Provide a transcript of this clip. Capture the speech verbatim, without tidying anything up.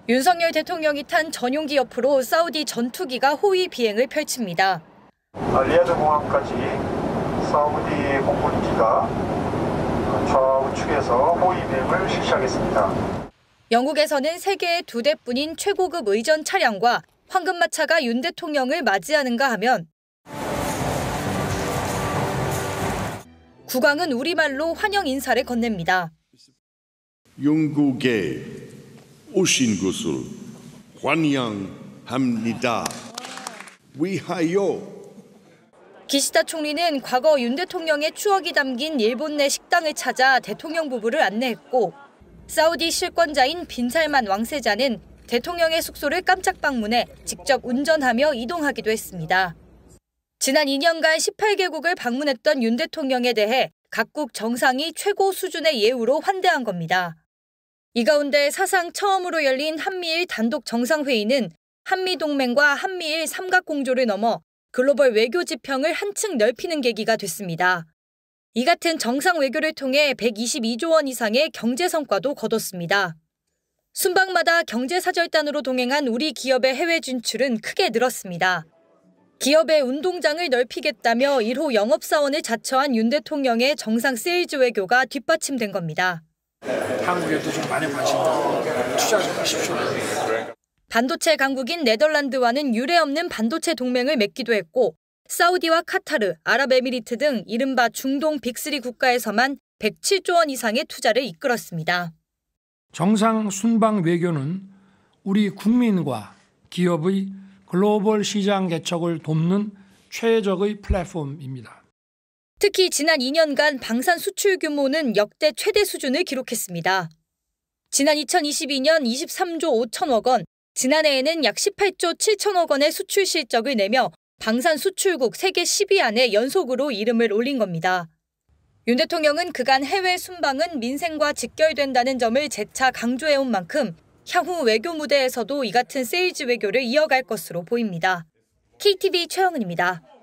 윤석열 대통령이 탄 전용기 옆으로 사우디 전투기가 호위 비행을 펼칩니다. 리야드 공항까지 사우디 공군기가 좌우측에서 호위 비행을 실시하겠습니다. 영국에서는 세계에 두 대뿐인 최고급 의전 차량과 황금마차가 윤 대통령을 맞이하는가 하면 국왕은 우리말로 환영 인사를 건넵니다. 영국에 오신 것을 환영합니다. 위하여. 기시다 총리는 과거 윤 대통령의 추억이 담긴 일본 내 식당을 찾아 대통령 부부를 안내했고, 사우디 실권자인 빈살만 왕세자는 대통령의 숙소를 깜짝 방문해 직접 운전하며 이동하기도 했습니다. 지난 이 년간 십팔 개국을 방문했던 윤 대통령에 대해 각국 정상이 최고 수준의 예우로 환대한 겁니다. 이 가운데 사상 처음으로 열린 한미일 단독 정상회의는 한미동맹과 한미일 삼각공조를 넘어 글로벌 외교 지평을 한층 넓히는 계기가 됐습니다. 이 같은 정상 외교를 통해 백이십이조 원 이상의 경제 성과도 거뒀습니다. 순방마다 경제사절단으로 동행한 우리 기업의 해외 진출은 크게 늘었습니다. 기업의 운동장을 넓히겠다며 일 호 영업사원을 자처한 윤 대통령의 정상 세일즈 외교가 뒷받침된 겁니다. 한국에도 좀 많이 관심 갖고 투자 좀 하십시오. 반도체 강국인 네덜란드와는 유례없는 반도체 동맹을 맺기도 했고, 사우디와 카타르, 아랍에미리트 등 이른바 중동 빅쓰리 국가에서만 백칠조 원 이상의 투자를 이끌었습니다. 정상 순방 외교는 우리 국민과 기업의 글로벌 시장 개척을 돕는 최적의 플랫폼입니다. 특히 지난 이 년간 방산 수출 규모는 역대 최대 수준을 기록했습니다. 지난 이천이십이 년 이십삼조 오천억 원, 지난해에는 약 십팔조 칠천억 원의 수출 실적을 내며 방산 수출국 세계 십 위 안에 연속으로 이름을 올린 겁니다. 윤 대통령은 그간 해외 순방은 민생과 직결된다는 점을 재차 강조해온 만큼 향후 외교 무대에서도 이 같은 세일즈 외교를 이어갈 것으로 보입니다. 케이티비 최영은입니다.